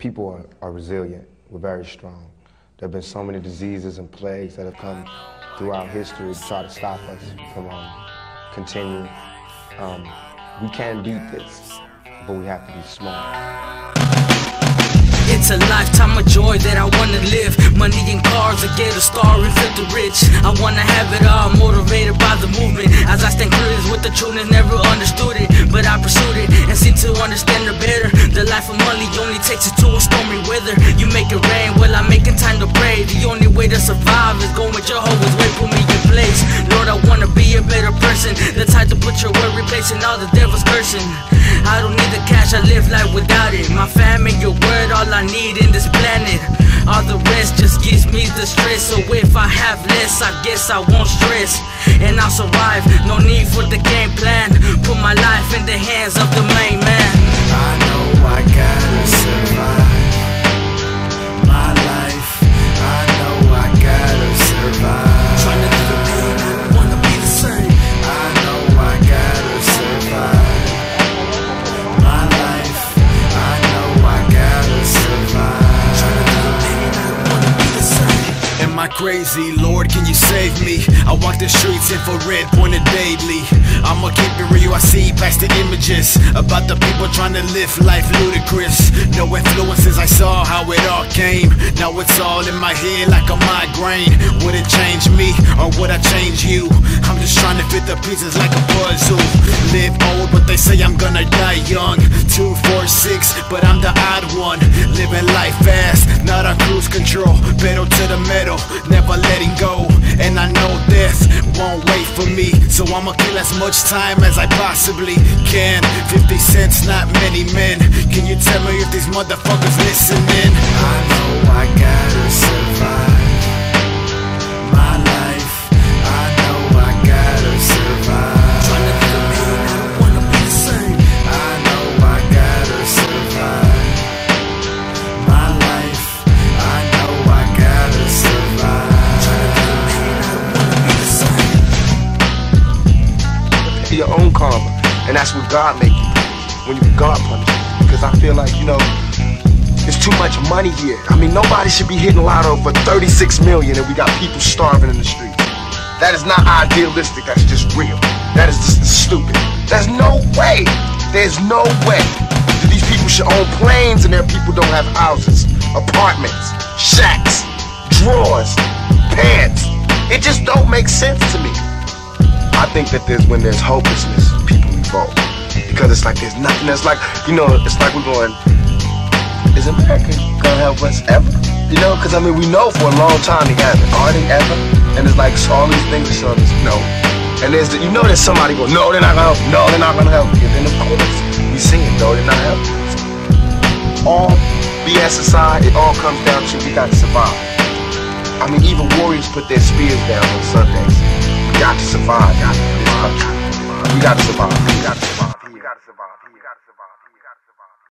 people are resilient. We're very strong. There have been so many diseases and plagues that have come throughout history to try to stop us from continuing. We can beat this, but we have to be smart. It's a lifetime of joy that I wanna live. Money and cars, I get a star and flip the rich. I wanna have it all, motivated by the movement. As I stand curious with the truth and never understood it, but I pursued it and seem to understand it better. The life of money only takes you to a stormy weather. You make it rain, well I'm making time to pray. The only way to survive is going with Jehovah's way, put me in place. Lord, I wanna be a better person, the type to put your word replacing all the devil's cursing. I don't need the cash, I live life without it. My family, your word, all I need in this planet. All the rest just gives me the stress. So if I have less, I guess I won't stress, and I'll survive, no need for the game plan. Put my life in the hands of the main man. I know I gotta survive my life. I know I gotta survive. Trying to do the pain, I don't wanna be the same. I know I gotta survive my life. I know I gotta survive. Trying to do the pain, I don't wanna be the same. Am I crazy? Lord, can you save me? I walk the streets infrared pointed daily. I'ma keep it real, I see past the images about the people trying to live life ludicrous. No influences, I saw how it all came. Now it's all in my head like a migraine. Would it change me or would I change you? I'm just trying to fit the pieces like a puzzle. Live old, but they say I'm gonna die young. 2, 4, 6, but I'm the odd one. Living life fast, not on cruise control. Pedal to the metal, never letting go. And I know death won't wait for me, so I'ma kill as much time as I possibly can. 50 cents, not many men. Can you tell me if these motherfuckers listening? I know I gotta survive my life. I know I gotta survive. Trying to do the pain, I don't wanna be the same. I know I gotta survive my life. I know I gotta survive. Trying to do the pain, I don't wanna be the same. Your own karma, and that's what God make you when you God punish you. Because I feel like, there's too much money here. I mean, nobody should be hitting lotto for 36 million and we got people starving in the street. That is not idealistic, that's just real. That is just stupid. There's no way that these people should own planes and their people don't have houses, apartments, shacks, drawers, pants. It just don't make sense to me. I think that when there's hopelessness, people revolt. Because it's like there's nothing. It's like, it's like we're going, is America gonna help us ever? Because I mean, we know for a long time they haven't. Are they ever? And it's like all these things are showing us no. And there's there's somebody going, no, they're not gonna help. No, they're not gonna help you. Then of course, we see it, no, they're not helping. All BS aside, it all comes down to we got to survive. I mean, even warriors put their spears down on Sundays. We got to survive, in this country. We got to survive. We got to survive. We got to survive. We got to survive.